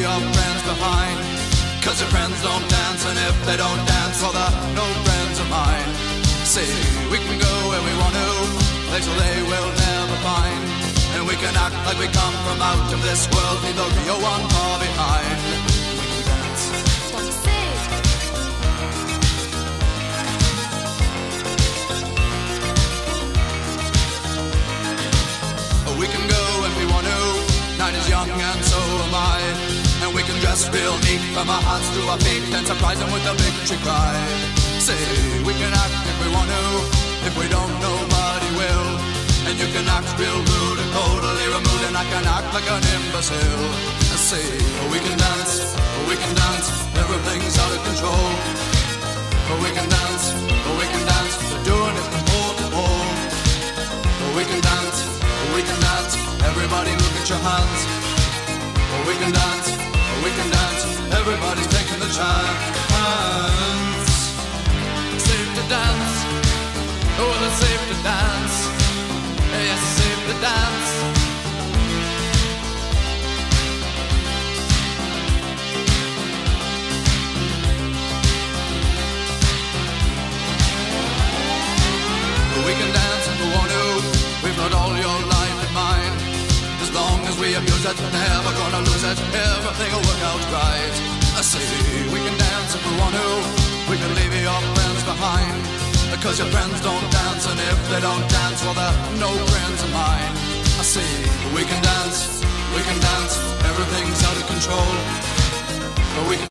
your friends behind. Cause your friends don't dance, and if they don't dance, well they're no friends of mine. See, we can go where we want to, places they will never find. And we can act like we come from out of this world, leave the real one far behind. We can dance. We can go when we want to, night is young and so am I. And we can dress real neat from our hearts to our feet and surprise them with a victory cry. Say, we can act if we want to, if we don't nobody will. And you can act real rude and totally removed, and I can act like an imbecile. Say, we can dance, everything's out of control. We can dance, we're doing it from pole to pole. We can dance, everybody look at your hands. We can dance, everybody's taking the chance. Safe to dance, oh it's safe to dance. Yes, it's safe to dance. We can dance if we want to, we've got all your life in mind. As long as we abuse it, never gonna lose it, everything will work out right. I say, we can dance if we want to, we can leave your friends behind. Because your friends don't dance, and if they don't dance, well they're no friends of mine. I say, we can dance, everything's out of control. But we can